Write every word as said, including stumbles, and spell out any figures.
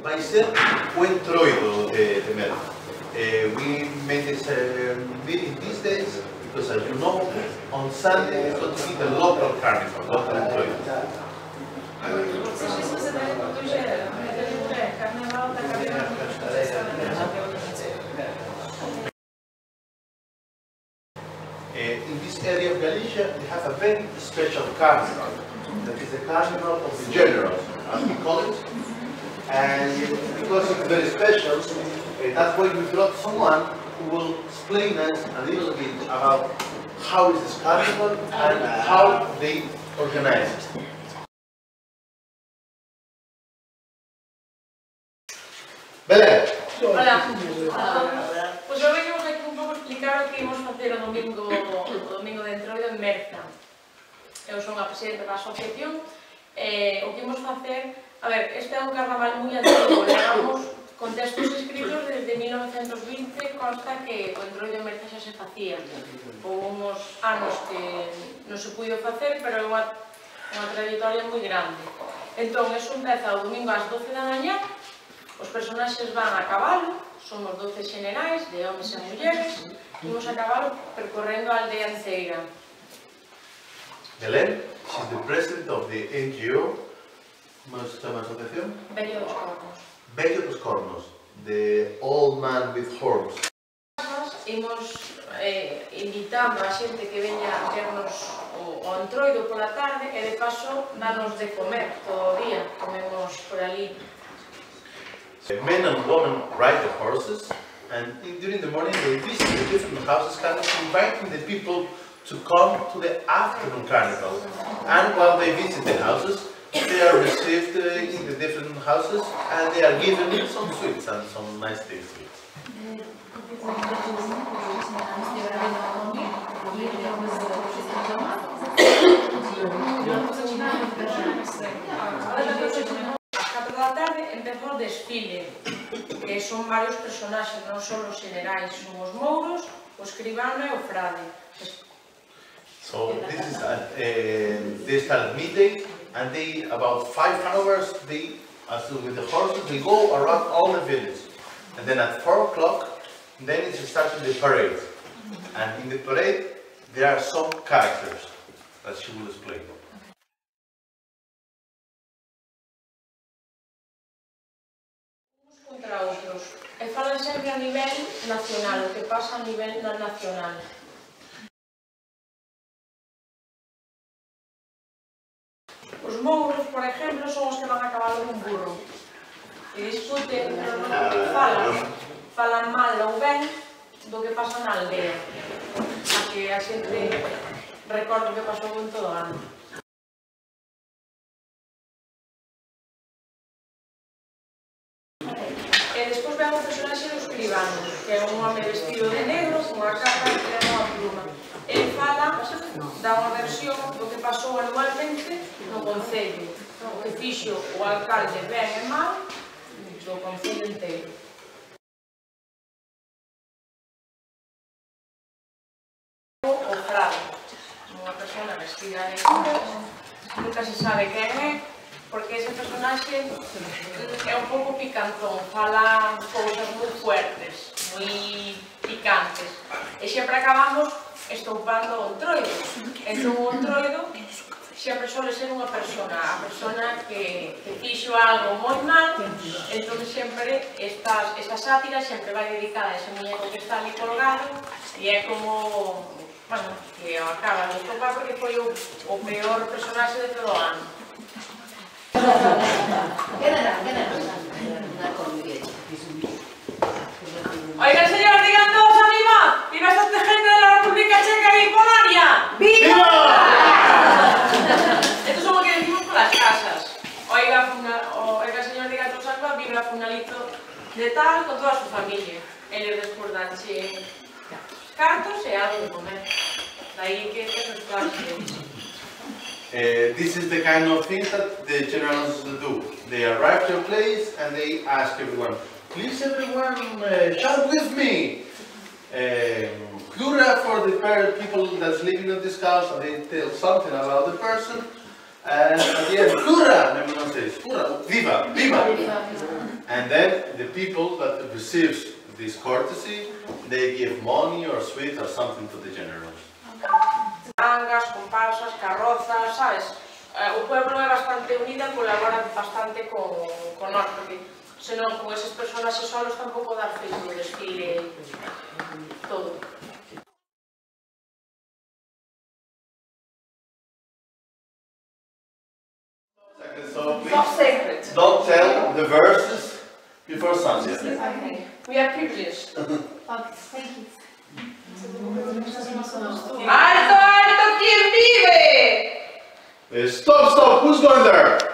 vai ser o entroido de, de Merca. Uh, we made this uh, meeting these days because, as you know, on Sunday it's going to be the local carnival, local entroido. Uh, in this area of Galicia, we have a very special carnival. That is the carnival of the generals, as we call it. And because it's very special, uh, that's why we brought someone who will explain us a little bit about how is this carnival and how they organize it. Belén. Hola. Pois eu venimos aquí un pouco explicar o que imos facer o domingo, o domingo de entroido en Merza. Eu son a presidenta da asociación. Eh, o que imos facer, a ver, este é un carnaval moi antigo, levamos con textos escritos desde mil novecentos vinte, consta que o entroido en Merza xa se facía. Houve uns anos que non se puido facer, pero é unha, unha trayectoria moi grande. Entón, eso empeza o domingo ás doce da mañá, os personaxes van a cabalo, somos doce xenerais, de homes e mulleres, imos a cabalo percorrendo a aldea inteira. Belén, she's the president of the N G O. ¿Cómo se llama la asociación? Vello dos Cornos. Vello dos Cornos, the old man with horns. Imos eh, invitando a xente que veña a vernos o, o entroido pola tarde e de paso danos de comer todo o día, comemos por ali. Men and women ride the horses, and in, during the morning they visit the different houses, kind of inviting the people to come to the afternoon carnival. And while they visit the houses, they are received uh, in the different houses, and they are given some sweets and some nice things. Da tarde empezou o desfile, que son varios personaxes, non só os xenerais, son os mouros, o escribano e o frade. So this is at, uh, they start at midday, and they about five hours they, as with the horses, they go around all the village, and then at four o'clock, then it starts the parade, and in the parade there are some characters that she will explain. Contra outros, e falan sempre a nivel nacional, o que pasa a nivel nacional. Os mouros, por exemplo, son os que van a cabalo dun burro e discuten, pero non falan, falan mal ou ben do que pasa na aldea, a que a xente recorda o que pasou en todo o ano. E despois ven o personaxe do escribano, que é un home vestido de negro, con a capa e ten unha pluma. Ele fala, dá unha versión do que pasou anualmente no Concello, o que fixo o alcalde ben e mal do Concello inteiro. O frade, unha persona vestida de negro, nunca se sabe quen é, porque ese personaxe é un pouco picantón, fala cousas moi fuertes, moi picantes, e sempre acabamos estoupando o entroido. Entón o entroido sempre suele ser unha persona, a persona que, que fixo algo moi mal, entón sempre estas, esta sátira sempre vai dedicada a ese muñeco que está ali colgado, e é como, bueno, que acaba de estopar porque foi o, o peor personaxe de todo o ano. Oigan, señor, digan todos a viva. ¡Viva esta gente de la República Checa y Polonia! ¡Viva! Esto es como que decimos por las casas. Oiga, oiga, señor, diga todos a viva, viva Funalito de tal con toda su familia. Eles despois danche cartos e algo de comer. Daí que eso es clase. Uh, this is the kind of things that the generals do. They arrive to a place and they ask everyone, please everyone uh, shout with me. Um, Hurrah for the people that's living in this house, and they tell something about the person. And at the end, Hurrah! And everyone says, Hurrah! Viva! Viva! And And then the people that receives this courtesy, they give money or sweet or something to the generals. Mangas, comparsas, carrozas, sabes? O pueblo é bastante unido e colabora bastante con, con nós, porque senón con eses personaxes solos tampouco dar feito o desfile todo. So Top secret. Don't tell the verses before sunset. Okay. We are privileged. Okay, thank you. ¡Alto, alto! ¿Quién vive? Uh, Stop, stop! Who's going there?